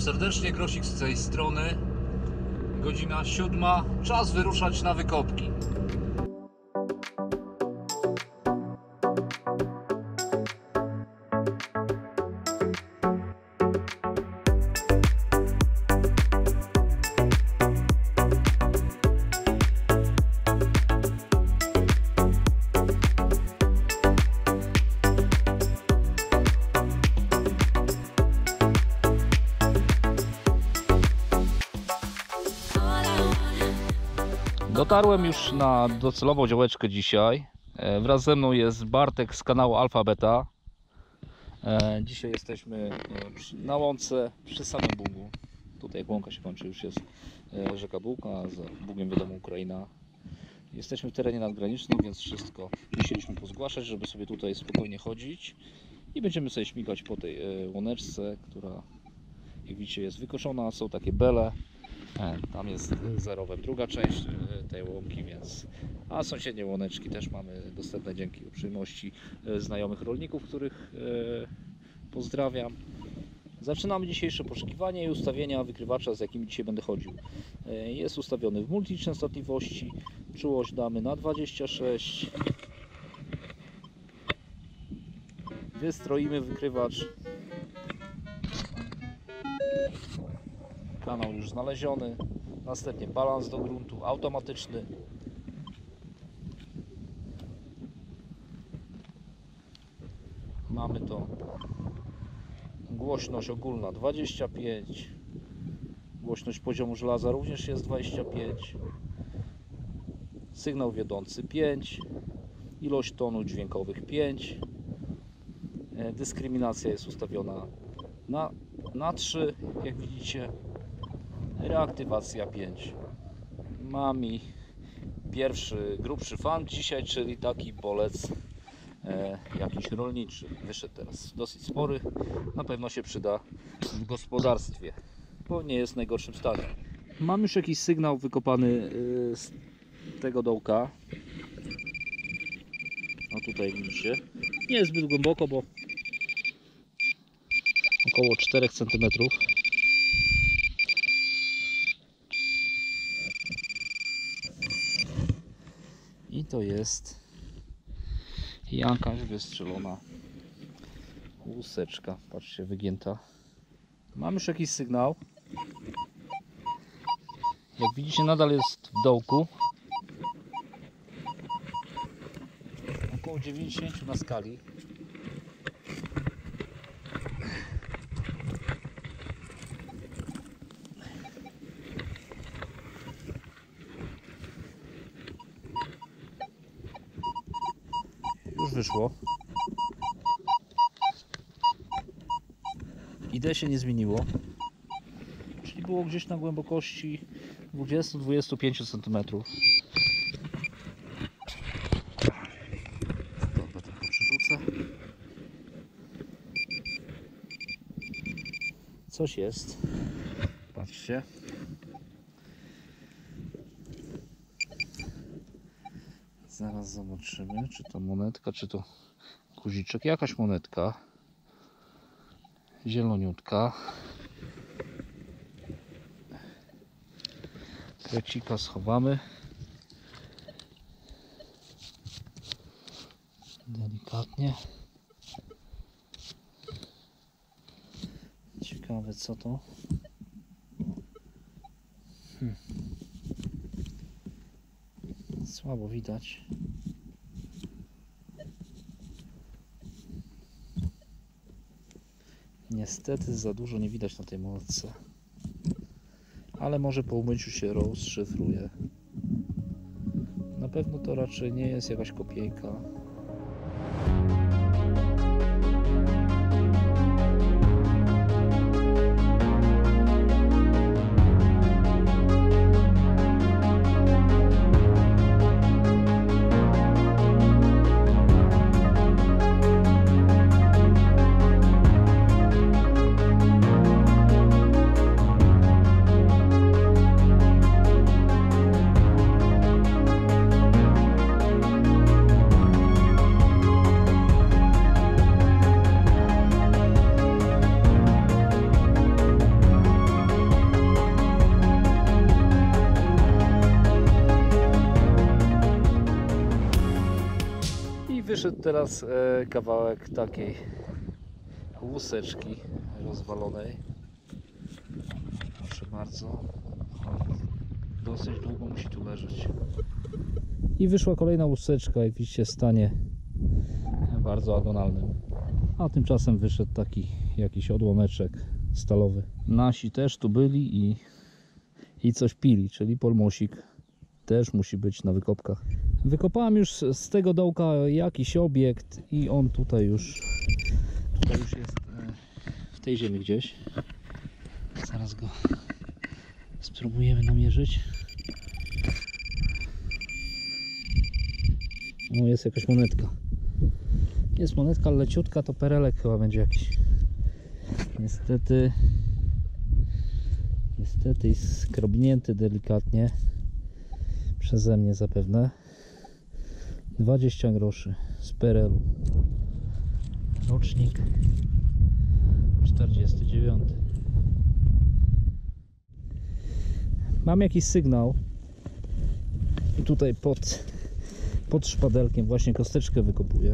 serdecznie, Grosik z tej strony. Godzina 7, czas wyruszać na wykopki. Dotarłem już na docelową działeczkę dzisiaj. Wraz ze mną jest Bartek z kanału Alfa Beta. Dzisiaj jesteśmy na łące przy samym Bugu. Tutaj jak łąka się kończy, już jest rzeka Bug, a za Bugiem wiadomo Ukraina. Jesteśmy w terenie nadgranicznym, więc wszystko musieliśmy pozgłaszać, żeby sobie tutaj spokojnie chodzić. I będziemy sobie śmigać po tej łąeczce, która jak widzicie jest wykoszona, są takie bele. Tam jest zerowem druga część tej łąki, więc a sąsiednie łąeczki też mamy dostępne dzięki uprzejmości znajomych rolników, których pozdrawiam. Zaczynamy dzisiejsze poszukiwanie i ustawienia wykrywacza, z jakim dzisiaj będę chodził. Jest ustawiony w multiczęstotliwości, czułość damy na 26. Wystroimy wykrywacz. Kanał już znaleziony, następnie balans do gruntu automatyczny. Mamy to głośność ogólna 25, głośność poziomu żelaza również jest 25, sygnał wiodący 5, ilość tonów dźwiękowych 5, dyskryminacja jest ustawiona na 3, jak widzicie. Reaktywacja 5. Mam i pierwszy grubszy fang dzisiaj, czyli taki bolec jakiś rolniczy. Wyszedł teraz dosyć spory. Na pewno się przyda w gospodarstwie, bo nie jest w najgorszym stanie. Mam już jakiś sygnał wykopany z tego dołka. No tutaj widzicie. Nie jest zbyt głęboko, bo około 4 cm. I to jest jakaś wystrzelona łuseczka. Patrzcie, wygięta. Mam już jakiś sygnał. Jak widzicie, nadal jest w dołku. Około 90 na skali. Już wyszło. ID się nie zmieniło, czyli było gdzieś na głębokości 20-25 cm. Dobra, tylko przerzucę. Coś jest. Patrzcie. Zaraz zobaczymy, czy to monetka, czy to guziczek. Jakaś monetka. Zieloniutka. Krecika schowamy. Delikatnie. Ciekawe co to. Słabo widać. Niestety za dużo nie widać na tej monetce. Ale może po umyciu się rozszyfruje. Na pewno to raczej nie jest jakaś kopiejka. wyszedł teraz kawałek takiej łuseczki rozwalonej. Proszę bardzo. Dosyć długo musi tu leżeć. I wyszła kolejna łuseczka, jak widzicie, w stanie bardzo agonalnym. A tymczasem wyszedł taki jakiś odłameczek stalowy. Nasi też tu byli i coś pili, czyli polmosik też musi być na wykopkach. Wykopałem już z tego dołka jakiś obiekt i on tutaj już jest w tej ziemi gdzieś. Zaraz go spróbujemy namierzyć. O, jest jakaś monetka. Jest monetka, ale leciutka, to perelek chyba będzie jakiś. Niestety jest skrobnięty delikatnie przeze mnie zapewne. 20 groszy z perelu. Rocznik 49. Mam jakiś sygnał i tutaj pod szpadelkiem właśnie kosteczkę wykopuję.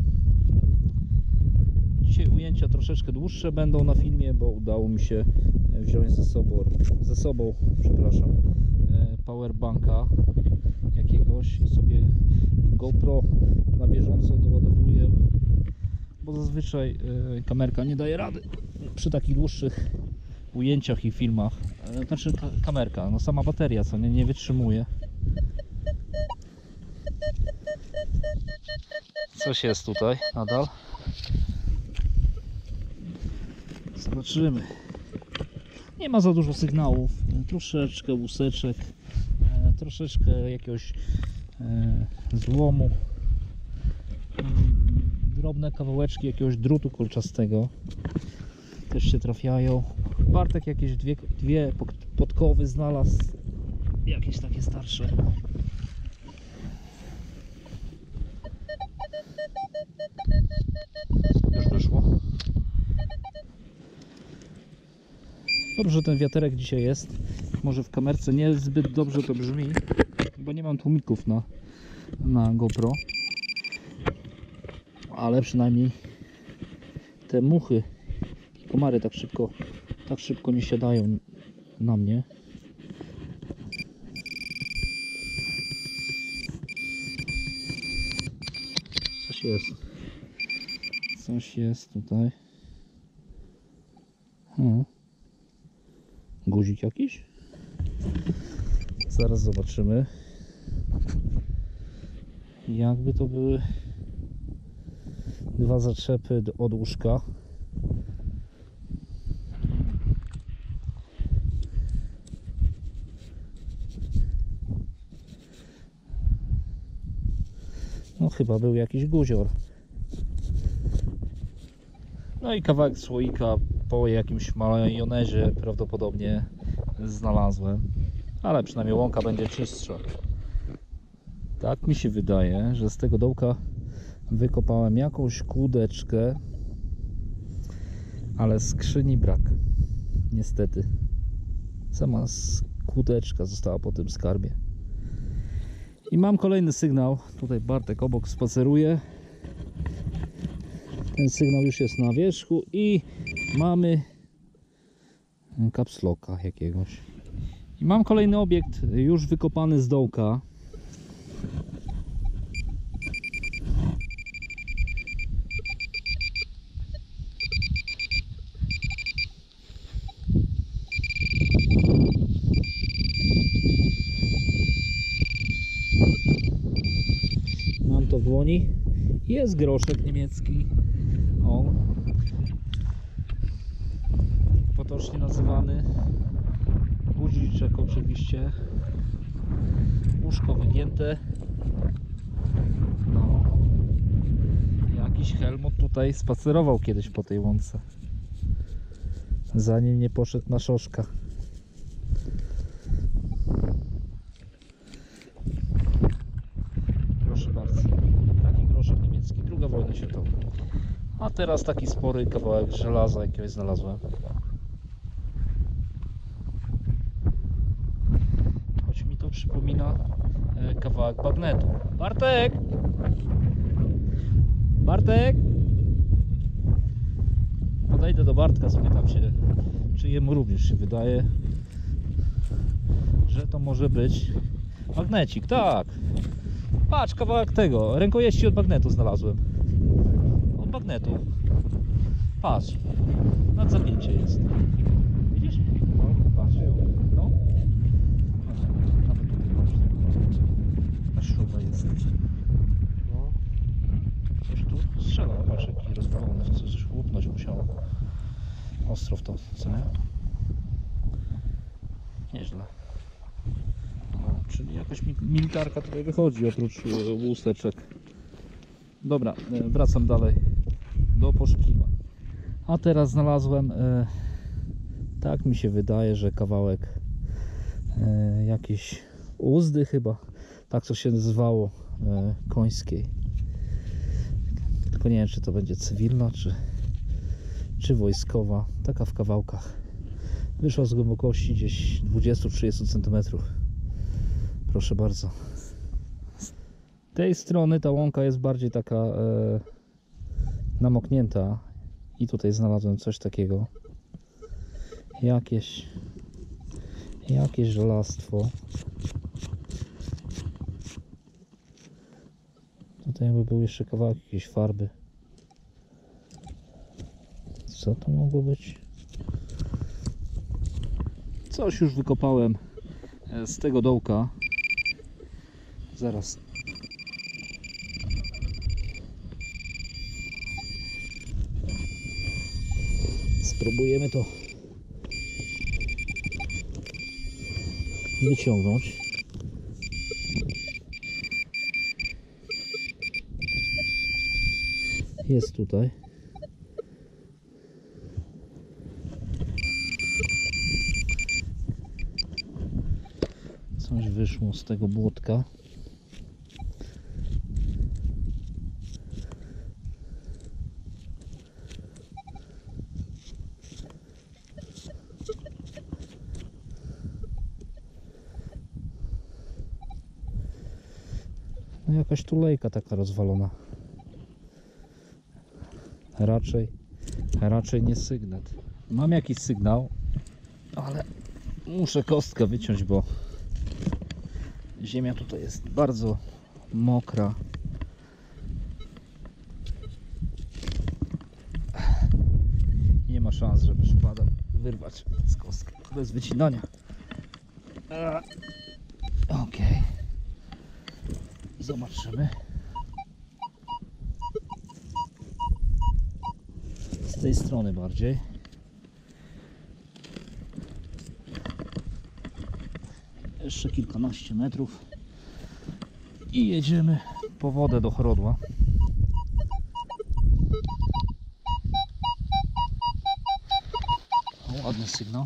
Dzisiaj ujęcia troszeczkę dłuższe będą na filmie, bo udało mi się wziąć ze sobą powerbanka jakiegoś i sobie GoPro na bieżąco doładowuję, bo zazwyczaj kamerka nie daje rady przy takich dłuższych ujęciach i filmach. Znaczy kamerka, no sama bateria co nie wytrzymuje. Coś jest tutaj nadal. Zobaczymy. Nie ma za dużo sygnałów. Troszeczkę łuseczek, troszeczkę jakiegoś złomu, drobne kawałeczki jakiegoś drutu kolczastego też się trafiają. Bartek jakieś dwie podkowy znalazł, jakieś takie starsze. Już wyszło. Dobrze, że ten wiaterek dzisiaj jest. Może w kamerce nie zbyt dobrze to brzmi, bo nie mam tłumików na GoPro, ale przynajmniej te muchy i komary tak szybko nie siadają na mnie. Coś jest tutaj. Guzik jakiś? Zaraz zobaczymy. Jakby to były dwa zaczepy od łóżka. No chyba był jakiś guzior. No i kawałek słoika po jakimś majonezie prawdopodobnie znalazłem. Ale przynajmniej łąka będzie czystsza. Tak mi się wydaje, że z tego dołka wykopałem jakąś kłódeczkę, ale skrzyni brak. Niestety. Sama kłódeczka została po tym skarbie. I mam kolejny sygnał. Tutaj Bartek obok spaceruje. Ten sygnał już jest na wierzchu i mamy caps locka jakiegoś. I mam kolejny obiekt już wykopany z dołka. Mam to w dłoni. Jest groszek niemiecki. O. Potocznie nazywany. Guziczek oczywiście. Łóżko wygięte. No. Jakiś Helmut tutaj spacerował kiedyś po tej łące, zanim nie poszedł na szoszka. Proszę bardzo. Taki groszek niemiecki. II wojna światowa. A teraz taki spory kawałek żelaza jakiegoś znalazłem. Choć mi to przypomina kawałek bagnetu. Bartek! Bartek? Podejdę do Bartka, spytam się, czy jemu również się wydaje, że to może być magnecik. Tak. Patrz, kawałek tego, rękojeści od magnetu znalazłem. Od magnetu. Patrz, nad zapięcie jest. Widzisz? No, patrz. No. Nawet tutaj patrz. Ta śruba jest. No. Coś tu strzela, patrz jaki rozwalony, coś łupnąć musiało. Ostro w to, co nie? Nieźle. No, czyli jakaś militarka tutaj wychodzi oprócz łusteczek. Dobra, wracam dalej do poszukiwań. A teraz znalazłem, tak mi się wydaje, że kawałek jakiejś uzdy chyba, tak co się nazywało, końskiej. Tylko nie wiem, czy to będzie cywilna, czy wojskowa. Taka w kawałkach. Wyszła z głębokości gdzieś 20-30 cm. Proszę bardzo. Z tej strony ta łąka jest bardziej taka namoknięta. I tutaj znalazłem coś takiego. Jakieś żelastwo. Tutaj jakby był jeszcze kawałek jakiejś farby. Co to mogło być? Coś już wykopałem z tego dołka. Zaraz. Spróbujemy to wyciągnąć. Jest tutaj. Coś wyszło z tego błotka. No jakaś tulejka taka rozwalona. Raczej nie sygnet. Mam jakiś sygnał, ale muszę kostkę wyciąć, bo ziemia tutaj jest bardzo mokra. Nie ma szans, żeby szpadem wyrwać z kostki bez wycinania. Ok. Zobaczymy. Z tej strony bardziej. Jeszcze kilkanaście metrów i jedziemy po wodę do Chorodła. O, ładny sygnał.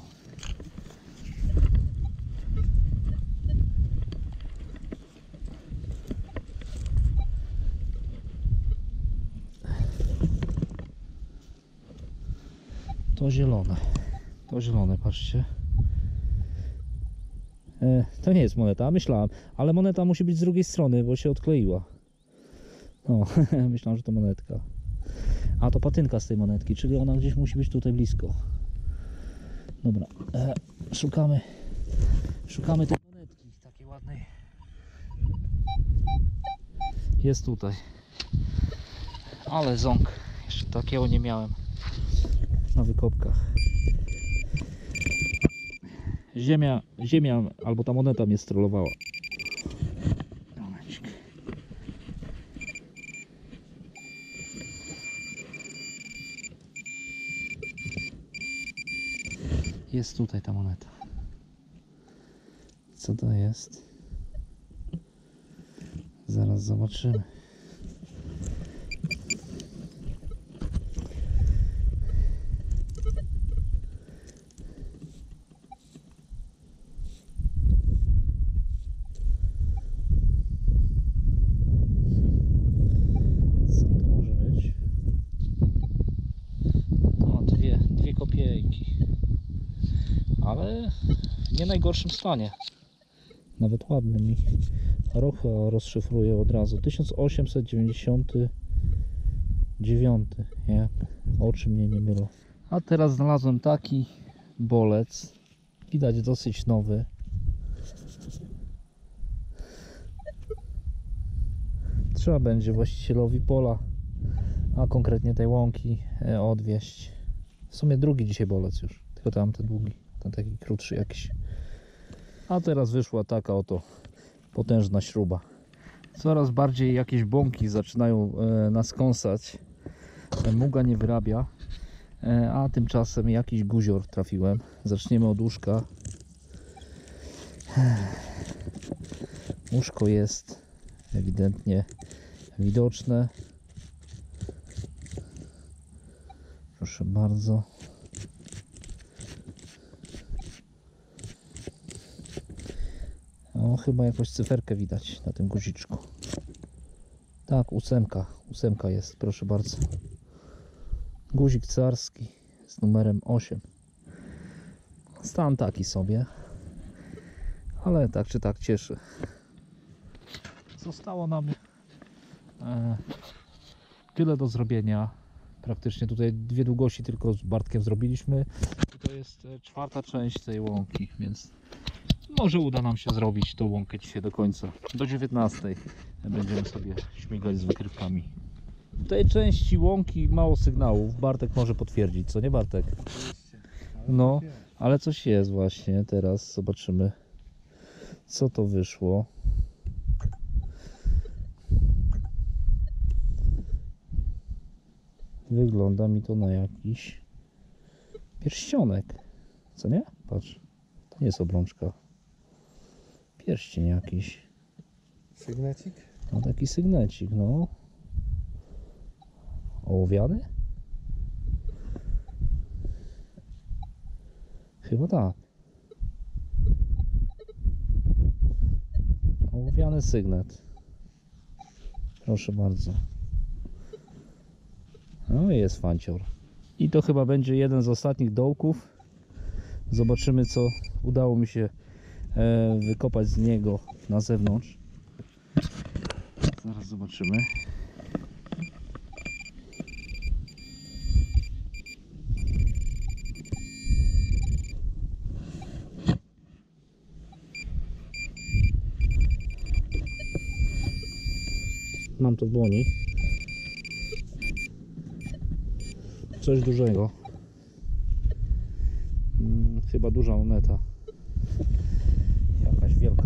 To zielone, patrzcie. To nie jest moneta, myślałem, ale moneta musi być z drugiej strony, bo się odkleiła. No, myślałem, że to monetka. A to patynka z tej monetki, czyli ona gdzieś musi być tutaj blisko. Dobra, szukamy tej monetki takiej ładnej. Jest tutaj. Ale ząg, jeszcze takiego nie miałem na wykopkach. Ziemia albo ta moneta mnie strollowała. Jest tutaj ta moneta. Co to jest? Zaraz zobaczymy. Ale w nie najgorszym stanie. Nawet ładny mi. Rocha rozszyfruje od razu. 1890 9, nie? Oczy mnie nie mylą. A teraz znalazłem taki bolec. Widać dosyć nowy. Trzeba będzie właścicielowi pola, a konkretnie tej łąki, odwieźć. W sumie drugi dzisiaj bolec już, tylko tam ten długi, ten taki krótszy jakiś. A teraz wyszła taka oto potężna śruba. Coraz bardziej jakieś bąki zaczynają nas kąsać. Muga nie wyrabia, a tymczasem jakiś guzior trafiłem. Zaczniemy od łóżka. Łóżko jest ewidentnie widoczne. Proszę bardzo. O, chyba jakąś cyferkę widać na tym guziczku. Tak, 8. 8 jest, proszę bardzo. Guzik carski z numerem 8. Stan taki sobie, ale tak czy tak cieszy. Zostało nam tyle do zrobienia. Praktycznie tutaj 2 długości tylko z Bartkiem zrobiliśmy. I to jest 4. część tej łąki, więc może uda nam się zrobić tą łąkę dzisiaj do końca. Do 19 będziemy sobie śmigać z wykrywkami. W tej części łąki mało sygnałów. Bartek może potwierdzić, co nie Bartek? No, ale coś jest właśnie. Teraz zobaczymy, co to wyszło. Wygląda mi to na jakiś pierścionek, co nie? Patrz, to nie jest obrączka. Pierścień jakiś. Sygnecik? No taki sygnecik, no. Ołowiany? Chyba tak. Ołowiany sygnet. Proszę bardzo. No jest fancior. I to chyba będzie jeden z ostatnich dołków. Zobaczymy, co udało mi się wykopać z niego na zewnątrz. Zaraz zobaczymy. Mam to w dłoni. Coś dużego. Chyba duża moneta. Jakaś wielka.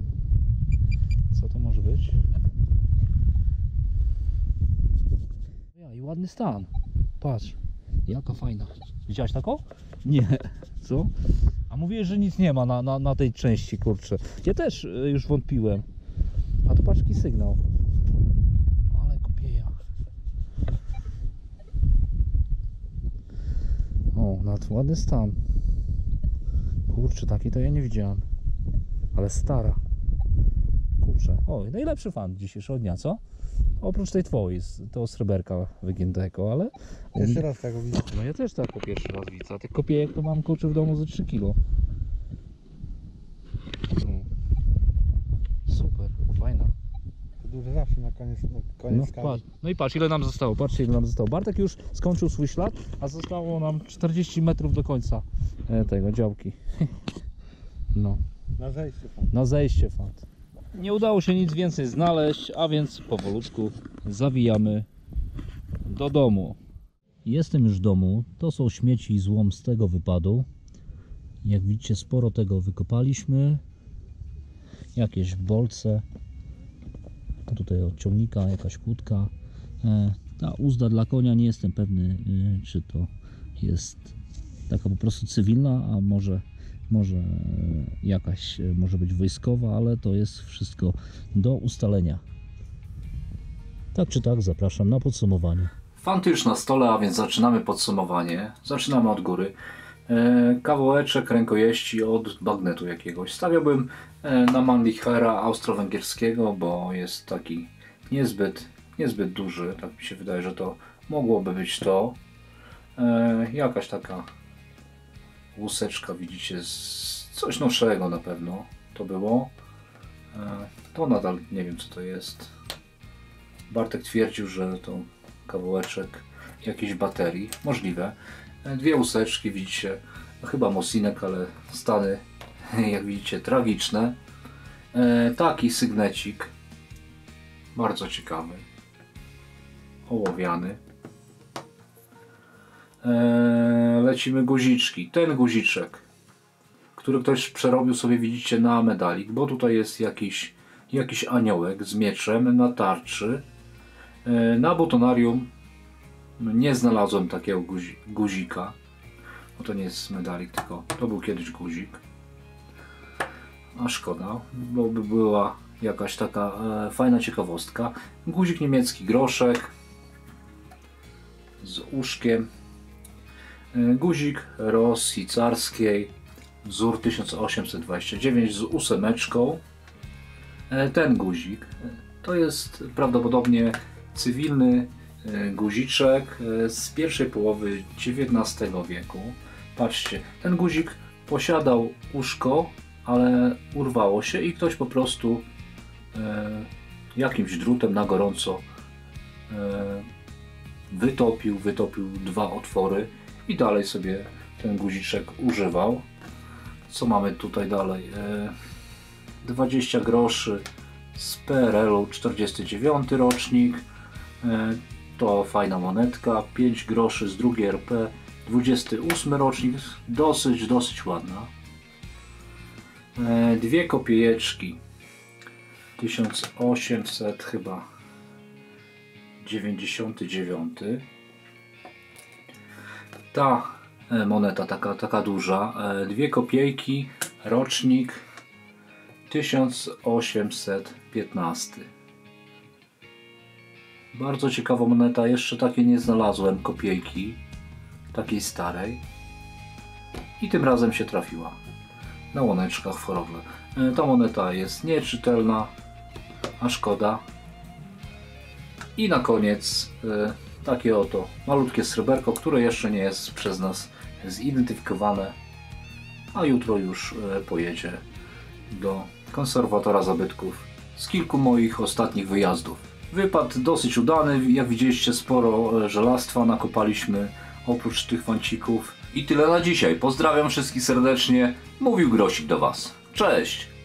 Co to może być? Ja, i ładny stan. Patrz, jaka fajna. Widziałeś taką? Nie. Co? A mówiłeś, że nic nie ma na tej części, kurczę. Ja też już wątpiłem. A to patrz, jaki sygnał. Ale kopieja. O, ładny stan. Kurczę, taki to ja nie widziałem. Ale stara. Kurczę. O, najlepszy fan dzisiejszego dnia, co? Oprócz tej twojej, to sreberka wygiętego, ale... Pierwszy raz tak widzę. No ja też tak po pierwszy raz widzę. A tych kopiejek to mam, kurczę, w domu ze 3 kg. No. Super, fajna. To duże zawsze na koniec No, skali. patrz. No i patrz, ile nam zostało. Patrzcie, ile nam zostało. Bartek już skończył swój ślad, a zostało nam 40 metrów do końca tego działki. No, Na zejście pan. na zejście fant. Nie udało się nic więcej znaleźć, a więc powolutku zawijamy do domu. Jestem już w domu. To są śmieci i złom z tego wypadu. Jak widzicie, sporo tego wykopaliśmy. Jakieś bolce. A tutaj od ciągnika jakaś kłódka. Ta uzda dla konia, nie jestem pewny, czy to jest taka po prostu cywilna, a może jakaś może być wojskowa, ale to jest wszystko do ustalenia. Tak czy tak, zapraszam na podsumowanie. Fanty już na stole, a więc zaczynamy podsumowanie. Zaczynamy od góry. Kawałeczek rękojeści od bagnetu jakiegoś. Stawiałbym na Mannlichera austro-węgierskiego, bo jest taki niezbyt duży. Tak mi się wydaje, że to mogłoby być to. Jakaś taka łuseczka, widzicie, coś nowszego na pewno to było. To nadal nie wiem, co to jest. Bartek twierdził, że to kawałeczek jakiejś baterii, możliwe. Dwie łuseczki, widzicie, chyba Mosinek, ale stany, jak widzicie, tragiczne. Taki sygnecik, bardzo ciekawy, ołowiany. Lecimy guziczki. Ten guziczek, który ktoś przerobił sobie, widzicie, na medalik, bo tutaj jest jakiś aniołek z mieczem na tarczy. Na butonarium nie znalazłem takiego guzika. No to nie jest medalik, tylko to był kiedyś guzik. A szkoda, bo by była jakaś taka fajna ciekawostka. Guzik niemiecki, groszek z uszkiem. Guzik Rosji carskiej, wzór 1829 z ósemeczką. Ten guzik to jest prawdopodobnie cywilny guziczek z pierwszej połowy XIX wieku. Patrzcie, ten guzik posiadał uszko, ale urwało się i ktoś po prostu jakimś drutem na gorąco wytopił dwa otwory i dalej sobie ten guziczek używał. Co mamy tutaj dalej? 20 groszy z PRL-u, 49 rocznik. To fajna monetka. 5 groszy z drugiej RP, 28 rocznik. Dosyć ładna. Dwie kopiejeczki. 1800 chyba 99. Ta moneta taka duża. Dwie kopiejki, rocznik 1815. Bardzo ciekawa moneta, jeszcze takiej nie znalazłem kopiejki, takiej starej. I tym razem się trafiła na łoneczkach w Orle. Ta moneta jest nieczytelna, a szkoda. I na koniec takie oto malutkie sreberko, które jeszcze nie jest przez nas zidentyfikowane, a jutro już pojedzie do konserwatora zabytków z kilku moich ostatnich wyjazdów. Wypad dosyć udany, jak widzieliście, sporo żelastwa nakopaliśmy oprócz tych wancików. I tyle na dzisiaj. Pozdrawiam wszystkich serdecznie. Mówił Grosik do Was. Cześć!